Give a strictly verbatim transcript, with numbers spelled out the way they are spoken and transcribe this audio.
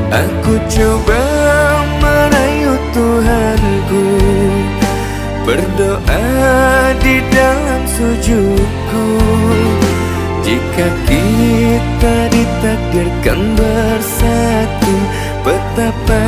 Aku coba merayu Tuhanku, berdoa di dalam sujudku. Jika kita ditakdirkan bersatu, betapa